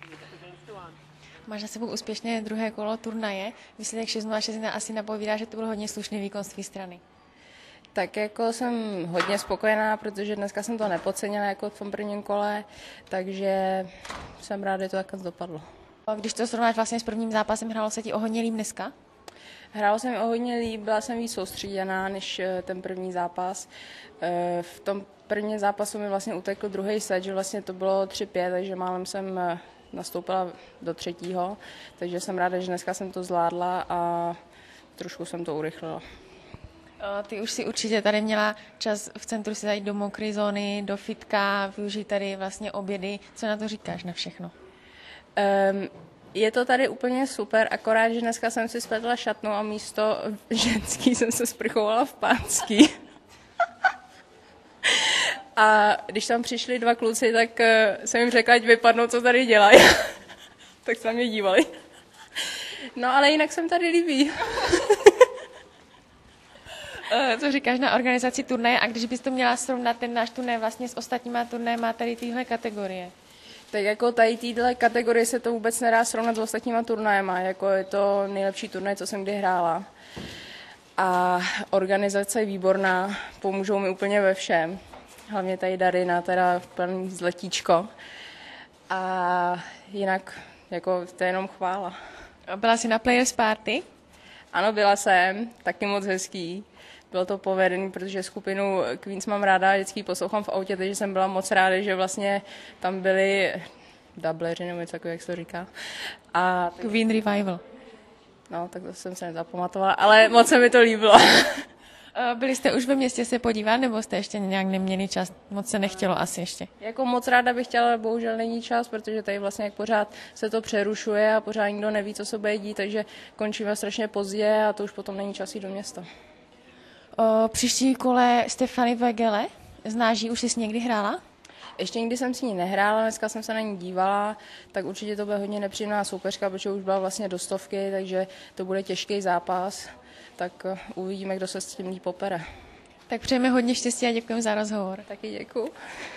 Máš za sebou úspěšné druhé kolo turnaje. Výsledek 6:06 asi napovídá, že to byl hodně slušný výkon z tvé strany. Tak jako jsem hodně spokojená, protože dneska jsem to nepodcenila jako v tom prvním kole, takže jsem ráda, že to takhle dopadlo. Když to srovnáš vlastně s prvním zápasem, hrálo se ti o hodně líp dneska? Hrálo se mi o hodně líp, byla jsem víc soustředěná než ten první zápas. V tom prvním zápasu mi vlastně utekl druhý set, že vlastně to bylo 3-5, takže málem jsem nastoupila do třetího, takže jsem ráda, že dneska jsem to zvládla a trošku jsem to urychlila. Ty už si určitě tady měla čas v centru si zajít do mokré zóny, do fitka, využít tady vlastně obědy. Co na to říkáš na všechno? Je to tady úplně super, akorát, že dneska jsem si spletla šatnu a místo ženský jsem se sprchovala v pánský. A když tam přišli dva kluci, tak jsem jim řekla, ať vypadnou, co tady dělají. Tak se na mě dívali. No ale jinak jsem tady líbí. Co říkáš na organizaci turnaje a když bys to měla srovnat ten náš turnaj vlastně s ostatníma turnajema tady téhle kategorie? Tak jako tady téhle kategorie se to vůbec nedá srovnat s ostatníma turnajema, jako je to nejlepší turnaj, co jsem kdy hrála. A organizace je výborná, pomůžou mi úplně ve všem. Hlavně tady Darina, teda plný zletíčko. A jinak jako to je jenom chvála. Byla jsi na Players Party? Ano, byla jsem, taky moc hezký. Bylo to povedený, protože skupinu Queens mám ráda, vždycky poslouchám v autě, takže jsem byla moc ráda, že vlastně tam byli dubleři, nebo něco takového, jak se to říká. A Queen Revival. No, tak to jsem se nezapamatovala, ale moc se mi to líbilo. Byli jste už ve městě se podívat, nebo jste ještě nějak neměli čas? Moc se nechtělo asi ještě. Jako moc ráda bych chtěla, ale bohužel není čas, protože tady vlastně jak pořád se to přerušuje a pořád nikdo neví, co se bude dít, takže končíme strašně pozdě a to už potom není čas jít do města. Příští kole Stefany Vegele, znáš ji, už jsi někdy hrála? Ještě nikdy jsem si ní nehrála, dneska jsem se na ní dívala, tak určitě to bude hodně nepříjemná soupeřka, protože už byla vlastně do stovky, takže to bude těžký zápas, tak uvidíme, kdo se s tím líp popere. Tak přejeme hodně štěstí a děkujeme za rozhovor. Taky děkuju.